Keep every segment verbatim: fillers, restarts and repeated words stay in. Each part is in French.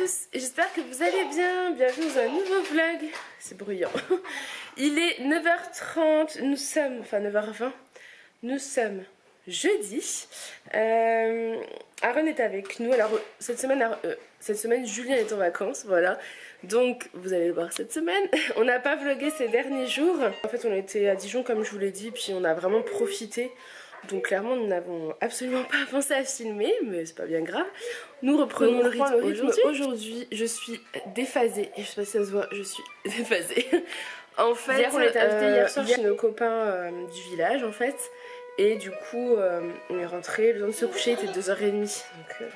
tous, j'espère que vous allez bien, bienvenue dans un nouveau vlog, c'est bruyant. Il est neuf heures trente, nous sommes, enfin neuf heures vingt, nous sommes jeudi. Euh, Aaron est avec nous, alors cette semaine, euh, cette semaine Julien est en vacances, voilà. Donc vous allez le voir cette semaine. On n'a pas vlogué ces derniers jours. En fait on était à Dijon comme je vous l'ai dit, puis on a vraiment profité. Donc clairement nous n'avons absolument pas pensé à filmer, mais c'est pas bien grave. Nous reprenons le rythme aujourd'hui. Aujourd'hui je suis déphasée, et je sais pas si ça se voit, je suis déphasée. En fait, hier on était invités euh, hier soir hier... chez nos copains euh, du village en fait. Et du coup euh, on est rentré, le temps de se coucher il était deux heures trente. Donc, euh...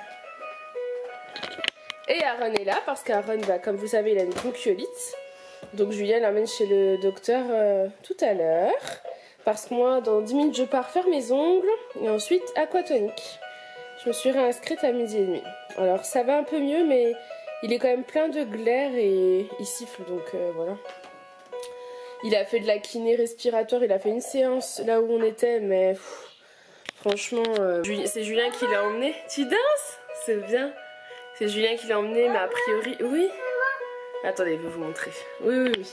Et Aaron est là parce qu'Aaron, bah, comme vous savez, il a une bronchiolite. Donc Julien l'amène chez le docteur euh, tout à l'heure. Parce que moi, dans dix minutes, je pars faire mes ongles. Et ensuite, aquatonique. Je me suis réinscrite à midi et demi. Alors, ça va un peu mieux, mais il est quand même plein de glaire et il siffle. Donc, euh, voilà. Il a fait de la kiné respiratoire. Il a fait une séance là où on était. Mais pff, franchement, euh, c'est Julien qui l'a emmené. Tu danses? C'est bien. C'est Julien qui l'a emmené, mais a priori... Oui. Attendez, je vais vous montrer. Oui, oui, oui.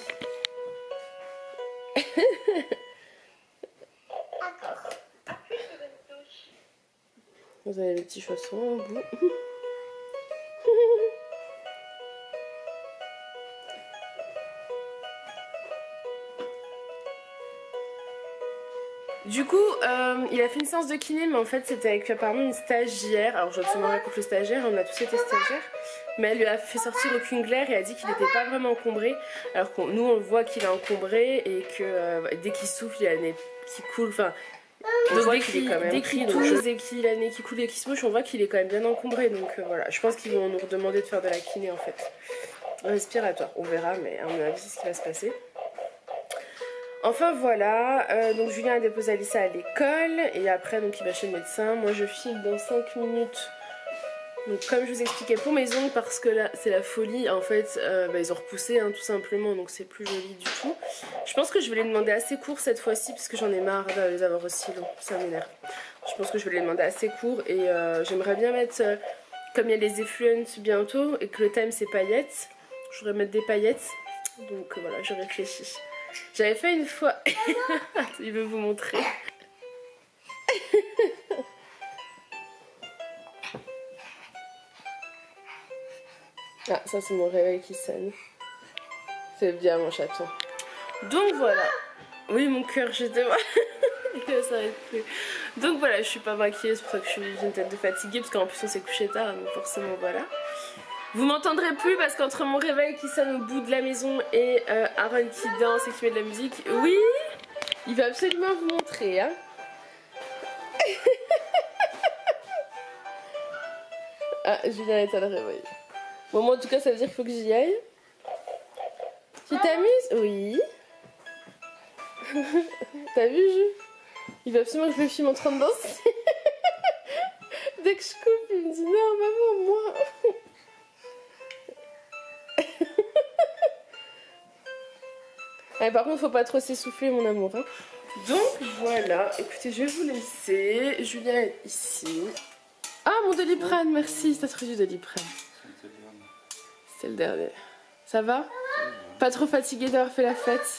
Vous avez les petits chaussons en bout. Du coup, euh, il a fait une séance de kiné, mais en fait c'était avec apparemment une stagiaire. Alors je dois absolument raconter le stagiaire, on a tous été stagiaires. Mais elle lui a fait sortir aucune glaire et a dit qu'il n'était pas vraiment encombré. Alors que nous on voit qu'il est encombré et que euh, dès qu'il souffle, il a le nez qui coule. Enfin, on voit qu'il est quand même dès qu'il touche et qu'il a le nez qui coule et qui se mouche, on voit qu'il est quand même bien encombré. Donc euh, voilà, je pense qu'ils vont nous redemander de faire de la kiné en fait. Respiratoire, on verra, mais à mon avis c'est ce qui va se passer. Enfin voilà, euh, donc Julien a déposé Alissa à l'école et après donc il va chez le médecin. Moi je file dans cinq minutes. Donc comme je vous expliquais pour mes ongles, parce que là c'est la folie en fait, euh, bah, ils ont repoussé hein, tout simplement, donc c'est plus joli du tout. Je pense que je vais les demander assez courts cette fois-ci parce que j'en ai marre de les avoir aussi longs, ça m'énerve. Je pense que je vais les demander assez courts et euh, j'aimerais bien mettre, euh, comme il y a les effluents bientôt et que le thème c'est paillettes, je voudrais mettre des paillettes, donc euh, voilà je réfléchis. J'avais fait une fois, il veut vous montrer. Ah, ça c'est mon réveil qui sonne. C'est bien mon chaton. Donc voilà. Oui, mon cœur, j'étais mal. Ça s'arrête plus. Donc voilà, je suis pas maquillée, c'est pour ça que je suis une tête de fatiguée, parce qu'en plus on s'est couché tard, donc forcément voilà. Vous m'entendrez plus parce qu'entre mon réveil qui sonne au bout de la maison et euh, Aaron qui danse et qui met de la musique, oui, il va absolument vous montrer. Hein. Ah, Julien est à le réveil. Bon, moi en tout cas, ça veut dire qu'il faut que j'y aille. Tu t'amuses? Oui. T'as vu, Jules? Il veut absolument que je le filme en train de danser. Dès que je coupe, il me dit non, maman, moi. Ah, par contre, faut pas trop s'essouffler, mon amour. Hein. Donc voilà, écoutez, je vais vous laisser. Julien est ici. Ah, mon Doliprane, merci. T'as trouvé du Doliprane. C'est le dernier. Ça va? Pas trop fatigué d'avoir fait la fête?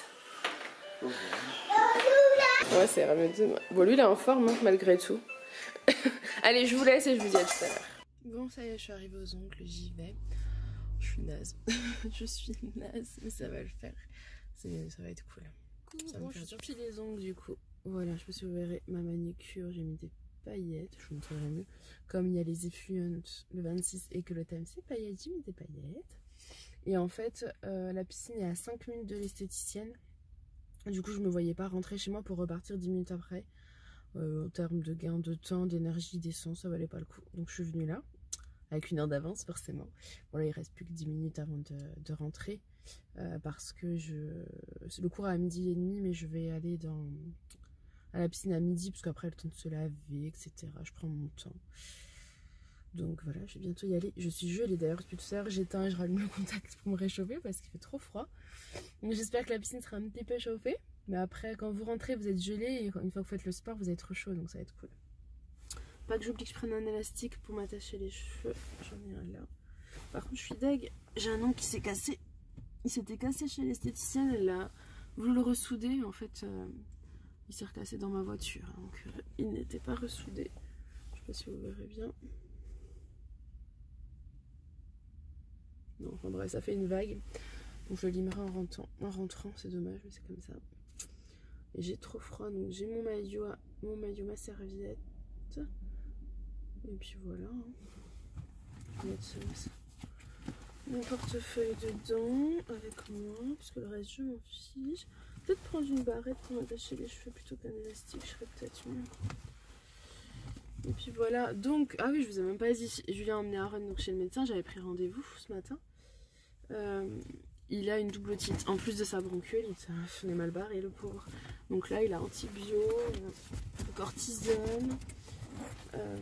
Ouais, ça ira mieux demain. Bon, lui, il est en forme, hein, malgré tout. Allez, je vous laisse et je vous dis à tout à l'heure. Bon, ça y est, je suis arrivée aux ongles, j'y vais. Je suis naze. Je suis naze, mais ça va le faire. Ça va être cool. Ça bon, je suis sur pied des ongles, du coup. Voilà, je me suis ouvert ma manicure, j'ai mis des paillettes, je vous montrerai mieux. Comme il y a les effluents le vingt-six et que le thème c'est paillettes, j'ai mis des paillettes. Et en fait, euh, la piscine est à cinq minutes de l'esthéticienne. Du coup, je me voyais pas rentrer chez moi pour repartir dix minutes après. Euh, en termes de gain de temps, d'énergie, d'essence, ça valait pas le coup. Donc je suis venue là, avec une heure d'avance forcément. Bon là, il reste plus que dix minutes avant de, de rentrer. Euh, parce que je... le cours est à midi et demi, mais je vais aller dans... à la piscine à midi, parce qu'après le temps de se laver, et cetera. Je prends mon temps. Donc voilà, je vais bientôt y aller. Je suis gelée d'ailleurs, depuis tout à l'heure, j'éteins et je rallume le contact pour me réchauffer parce qu'il fait trop froid. Donc j'espère que la piscine sera un petit peu chauffée. Mais après, quand vous rentrez, vous êtes gelé et une fois que vous faites le sport, vous êtes trop chaud, donc ça va être cool. Pas que j'oublie que je prenne un élastique pour m'attacher les cheveux. J'en ai un là. Par contre je suis deg, j'ai un ongle qui s'est cassé. Il s'était cassé chez l'esthéticienne, elle a voulu le ressouder, en fait euh, il s'est recassé dans ma voiture, donc euh, il n'était pas ressoudé. Je sais pas si vous verrez bien. Non, enfin bref, ça fait une vague. Donc je limerai en rentrant, en rentrant, c'est dommage, mais c'est comme ça. Et j'ai trop froid, donc j'ai mon maillot, mon maillot, ma serviette. Et puis voilà. Je vais mettre mon portefeuille dedans avec moi, parce que le reste je m'en fiche. Peut-être prendre une barrette pour m'attacher les cheveux plutôt qu'un élastique, je serais peut-être mieux. Et puis voilà, donc, ah oui, je vous ai même pas dit, Julien a emmené Aaron donc chez le médecin, j'avais pris rendez-vous ce matin. Euh, il a une double otite, en plus de sa bronchiole, il est mal barré le pauvre. Donc là, il a antibio, cortisone, euh,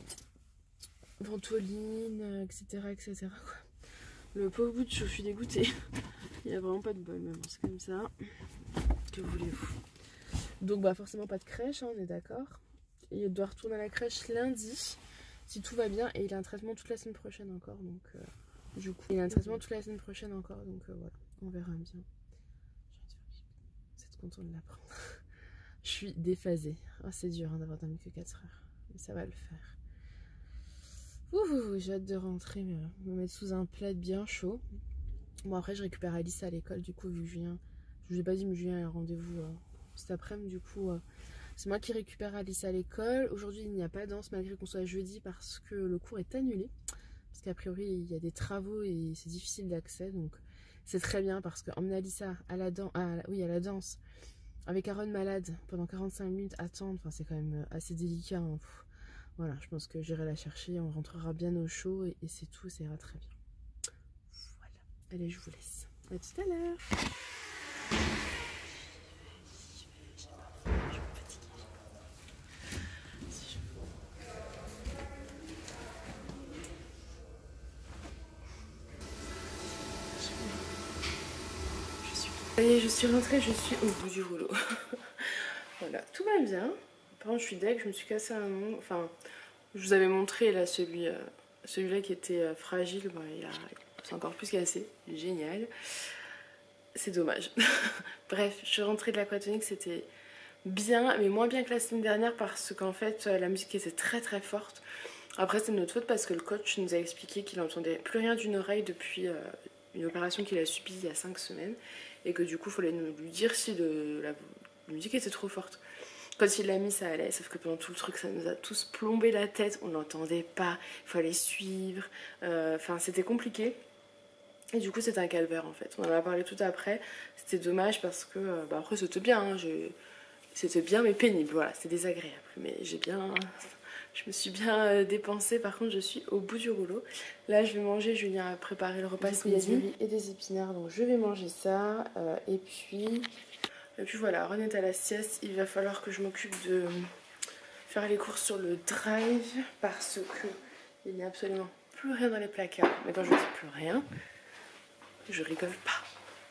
ventoline, et cetera, et cetera quoi. Le pauvre bout de chou, je suis dégoûtée. Il a vraiment pas de bol, mais bon, c'est comme ça. Que voulez-vous? Donc bah forcément pas de crèche, hein, on est d'accord. Il doit retourner à la crèche lundi, si tout va bien, et il a un traitement toute la semaine prochaine encore, donc euh, du coup, il a un traitement toute la semaine prochaine encore, donc euh, voilà, on verra bien. Vous êtes content de l'apprendre. Je suis déphasée. Oh, c'est dur hein, d'avoir dormi que quatre heures, mais ça va le faire. Ouh, j'ai hâte de rentrer, me, me mettre sous un plaid bien chaud. Bon après je récupère Alice à l'école, du coup vu que Julien, je vous ai pas dit mais Julien a un rendez-vous euh, cet après-midi, du coup euh, c'est moi qui récupère Alice à l'école. Aujourd'hui il n'y a pas danse malgré qu'on soit jeudi parce que le cours est annulé. Parce qu'a priori il y a des travaux et c'est difficile d'accès, donc c'est très bien parce qu'emmener Alice à la, dan à, la, oui, à la danse avec Aaron malade pendant quarante-cinq minutes attendre, enfin, c'est quand même assez délicat. Hein. Voilà, je pense que j'irai la chercher, on rentrera bien au chaud et, et c'est tout, ça ira très bien. Voilà, allez je vous laisse. À tout à l'heure. Allez, je suis rentrée, je suis au bout du rouleau. Voilà, tout va bien. Par contre, je suis deg, je me suis cassé un ongle. Enfin, je vous avais montré là celui, euh, celui-là qui était euh, fragile. Bon, il a, c'est encore plus cassé. Génial. C'est dommage. Bref, je suis rentrée de l'aquatonique, c'était bien, mais moins bien que la semaine dernière parce qu'en fait, la musique était très très forte. Après, c'est de notre faute parce que le coach nous a expliqué qu'il n'entendait plus rien d'une oreille depuis euh, une opération qu'il a subie il y a cinq semaines. Et que du coup, il fallait nous lui dire si le, la, la musique était trop forte. Quand il l'a mis, ça allait, sauf que pendant tout le truc, ça nous a tous plombé la tête. On n'entendait pas, il fallait suivre. Enfin, euh, c'était compliqué. Et du coup, c'était un calvaire en fait. On en a parlé tout après. C'était dommage parce que, euh, bah, après, c'était bien. Hein, c'était bien, mais pénible. Voilà, c'était désagréable. Mais j'ai bien. Je me suis bien euh, dépensée. Par contre, je suis au bout du rouleau. Là, je vais manger. Julien a préparé le repas ce midi. Il y a du riz et des épinards, donc je vais manger ça. Euh, et puis, et puis voilà. Ron est à la sieste. Il va falloir que je m'occupe de faire les courses sur le drive parce que il n'y a absolument plus rien dans les placards. Mais quand je dis plus rien, je rigole pas.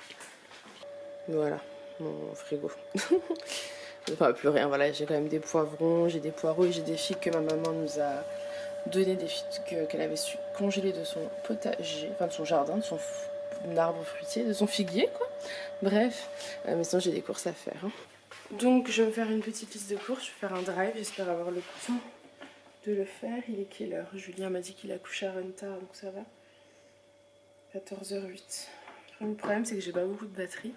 Voilà, mon frigo. Enfin, plus rien, voilà, j'ai quand même des poivrons, j'ai des poireaux et j'ai des figues que ma maman nous a donné, des figues qu'elle avait su congeler de son potager, enfin de son jardin, de son arbre fruitier, de son figuier, quoi. Bref, euh, mais sinon j'ai des courses à faire. Hein. Donc, je vais me faire une petite liste de courses, je vais faire un drive, j'espère avoir le temps de le faire. Il est quelle heure? Julien m'a dit qu'il a couché à Aaron tard, donc ça va. quatorze heures huit. Le problème, c'est que j'ai pas beaucoup de batterie.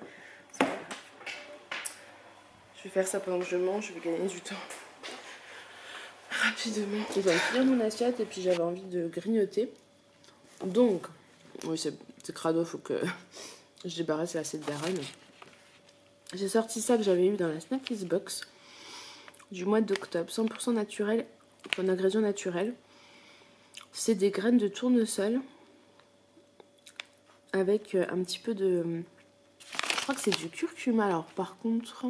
Je vais faire ça pendant que je mange, je vais gagner du temps rapidement. Je dois finir mon assiette et puis j'avais envie de grignoter. Donc, oui, c'est crado, faut que je débarrasse l'assiette d'Aaron. J'ai sorti ça que j'avais eu dans la Snackies Box du mois d'octobre, cent pour cent naturel, en ingrédients naturels. C'est des graines de tournesol avec un petit peu de... Je crois que c'est du curcuma. Alors par contre...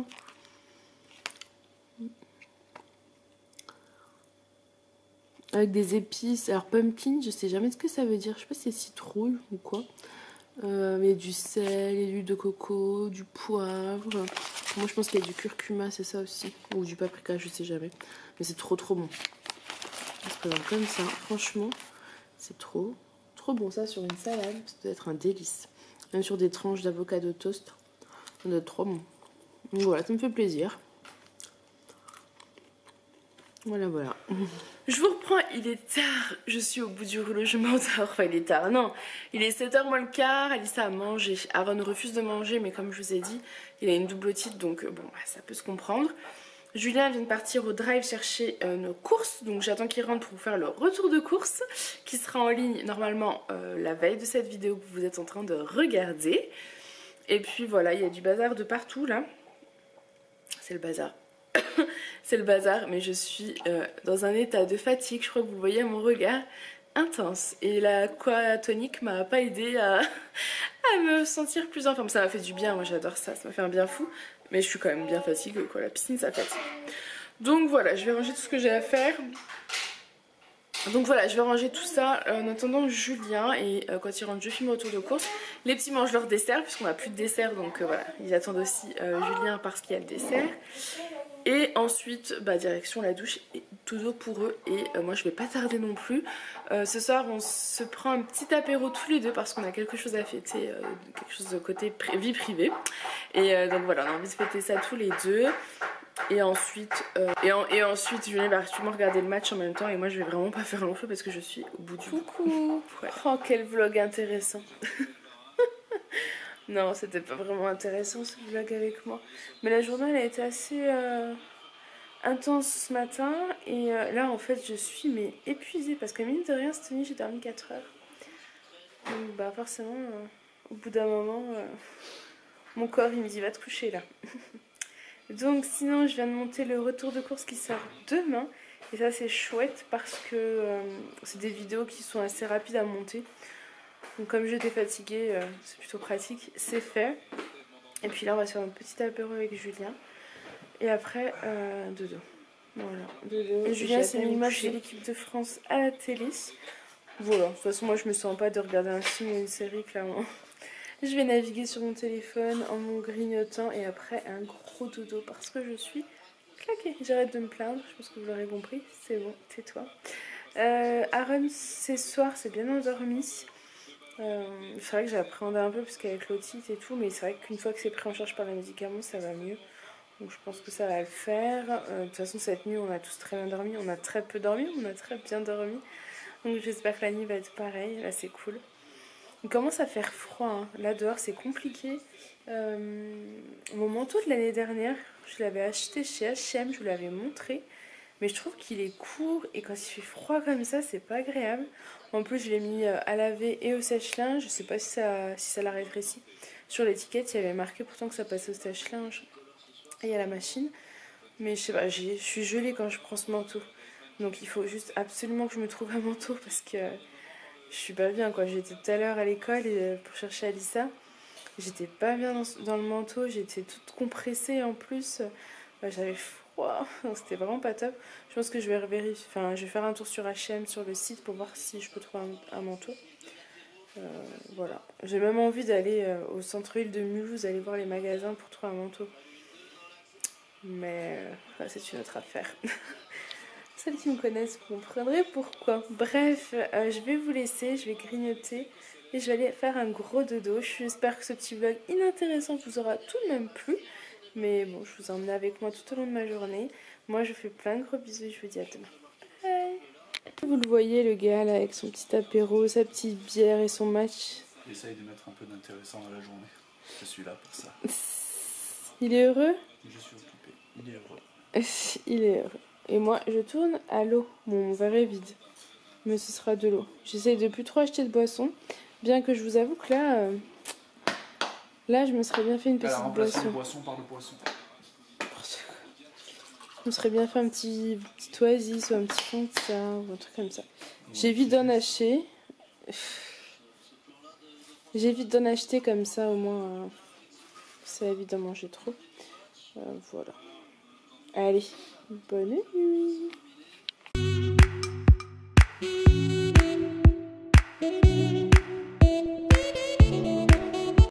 Avec des épices. Alors pumpkin, je sais jamais ce que ça veut dire. Je sais pas si c'est citrouille ou quoi. Euh, mais du sel, et l'huile de coco, du poivre. Moi je pense qu'il y a du curcuma, c'est ça aussi. Ou du paprika, je sais jamais. Mais c'est trop trop bon. Ça se présente comme ça. Franchement, c'est trop... trop trop bon ça sur une salade, ça doit être un délice. Même sur des tranches d'avocado toast, ça doit être trop bon. Donc voilà, ça me fait plaisir. Voilà, voilà. Je vous reprends, il est tard, je suis au bout du rouleau, je m'endors. Enfin, il est tard, non. Il est sept heures moins le quart, Alissa a mangé. Aaron refuse de manger, mais comme je vous ai dit, il a une double otite, donc bon, bah, ça peut se comprendre. Julien vient de partir au drive chercher euh, nos courses, donc j'attends qu'il rentre pour vous faire le retour de course, qui sera en ligne normalement euh, la veille de cette vidéo que vous êtes en train de regarder. Et puis voilà, il y a du bazar de partout là. C'est le bazar. C'est le bazar, mais je suis euh, dans un état de fatigue, je crois que vous voyez à mon regard, intense. Et la quoi tonique m'a pas aidé à, à me sentir plus en forme. Ça m'a fait du bien, moi j'adore ça, ça m'a fait un bien fou. Mais je suis quand même bien fatiguée, quoi. La piscine, ça fatigue. Donc voilà, je vais ranger tout ce que j'ai à faire. Donc voilà, je vais ranger tout ça en attendant Julien. Et euh, quand il rentre, je filme autour de course. Les petits mangent leur dessert, puisqu'on n'a plus de dessert. Donc euh, voilà, ils attendent aussi euh, Julien parce qu'il y a le dessert. Et ensuite, bah, direction la douche et tout d'eau pour eux. Et euh, moi, je vais pas tarder non plus. Euh, ce soir, on se prend un petit apéro tous les deux parce qu'on a quelque chose à fêter, euh, quelque chose de côté pri vie privée. Et euh, donc voilà, on a envie de fêter ça tous les deux. Et ensuite, euh, et, en, et ensuite, Julien va sûrement regarder le match en même temps. Et moi, je vais vraiment pas faire long feu parce que je suis au bout du. Coucou. Ouais. Oh, quel vlog intéressant. Non, c'était pas vraiment intéressant ce vlog avec moi. Mais la journée, elle a été assez euh, intense ce matin. Et euh, là, en fait, je suis mais épuisée. Parce que mine de rien, cette nuit, j'ai dormi quatre heures. Donc, bah, forcément, euh, au bout d'un moment, euh, mon corps, il me dit, va te coucher là. Donc, sinon, je viens de monter le retour de course qui sort demain. Et ça, c'est chouette parce que euh, c'est des vidéos qui sont assez rapides à monter. Donc comme j'étais fatiguée, euh, c'est plutôt pratique, c'est fait. Et puis là on va se faire un petit apéro avec Julien. Et après, euh, dodo. Voilà, dodo. Et Julien s'est mis le match de l'équipe de France à la télé. Voilà, de toute façon moi je me sens pas de regarder un film ou une série clairement. Je vais naviguer sur mon téléphone en mon grignotant et après un gros dodo parce que je suis claquée. J'arrête de me plaindre, je pense que vous l'aurez compris, c'est bon, tais-toi. Euh, Aaron, ce soir, c'est bien endormi. Euh, c'est vrai que j'ai appréhendé un peu parce qu'avec l'otite et tout, mais c'est vrai qu'une fois que c'est pris en charge par les médicaments, ça va mieux. Donc je pense que ça va le faire. Euh, de toute façon, cette nuit, on a tous très bien dormi. On a très peu dormi, on a très bien dormi. Donc j'espère que la nuit va être pareille. Là, c'est cool. Il commence à faire froid. Hein. Là, dehors, c'est compliqué. Euh, mon manteau de l'année dernière, je l'avais acheté chez H et M, je vous l'avais montré. Mais je trouve qu'il est court et quand il fait froid comme ça, c'est pas agréable. En plus, je l'ai mis à laver et au sèche-linge. Je sais pas si ça, si ça l'a rétréci. Sur l'étiquette, il y avait marqué pourtant que ça passait au sèche-linge et à la machine. Mais je sais pas, je suis gelée quand je prends ce manteau. Donc il faut juste absolument que je me trouve un manteau parce que je suis pas bien, quoi. J'étais tout à l'heure à l'école pour chercher Alissa. J'étais pas bien dans, dans le manteau, j'étais toute compressée en plus. Bah, j'avais froid, c'était vraiment pas top. Je pense que je vais vérifier, enfin je vais faire un tour sur H et M sur le site pour voir si je peux trouver un, un manteau. Euh, voilà. J'ai même envie d'aller euh, au centre-ville de Mulhouse, aller voir les magasins pour trouver un manteau. Mais euh, c'est une autre affaire. Celles qui me connaissent comprendrez pourquoi. Bref, euh, je vais vous laisser, je vais grignoter et je vais aller faire un gros dodo. J'espère que ce petit vlog inintéressant vous aura tout de même plu. Mais bon, je vous emmène avec moi tout au long de ma journée. Moi, je vous fais plein de gros bisous et je vous dis à demain. Bye. Vous le voyez, le gars, là, avec son petit apéro, sa petite bière et son match. J'essaye de mettre un peu d'intéressant dans la journée. Je suis là pour ça. Il est heureux? Je suis occupé. Il est heureux. Il est heureux. Et moi, je tourne à l'eau. Mon verre est vide. Mais ce sera de l'eau. J'essaye de plus trop acheter de boisson. Bien que je vous avoue que là... Euh... Là, je me serais bien fait une petite Alors, boisson. le boisson par le poisson. Je me serais bien fait un petit, petit oasis ou un petit fond de ça, ou un truc comme ça. J'évite d'en acheter. J'évite d'en acheter comme ça, au moins, euh, ça évite d'en manger trop. Euh, voilà. Allez, bonne nuit.